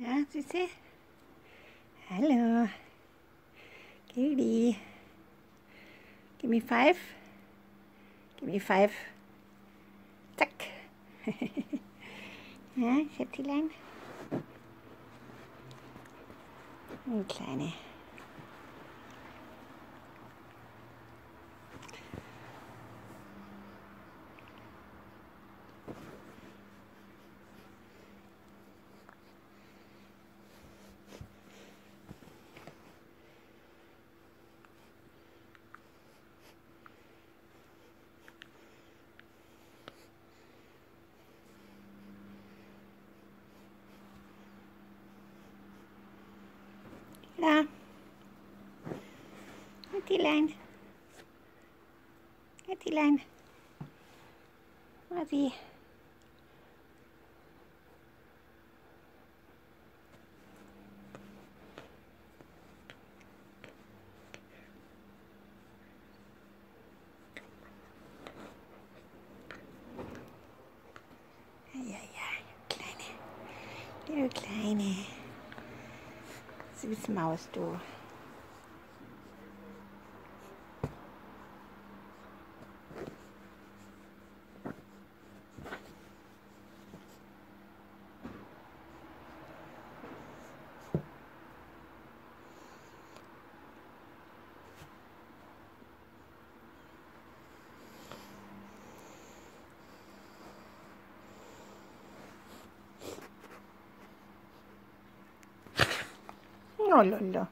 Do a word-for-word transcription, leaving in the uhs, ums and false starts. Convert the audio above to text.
Ja, Süße. Hallo. Kitty. Give me five. Give me five. Zack. Ja, Schätzelein. Ein Kleine. Ja. Schätzelein. Schätzelein. Masi. Ja, ja, Kleine. Du Kleine. Süß Maus, du. Oh, Lolo.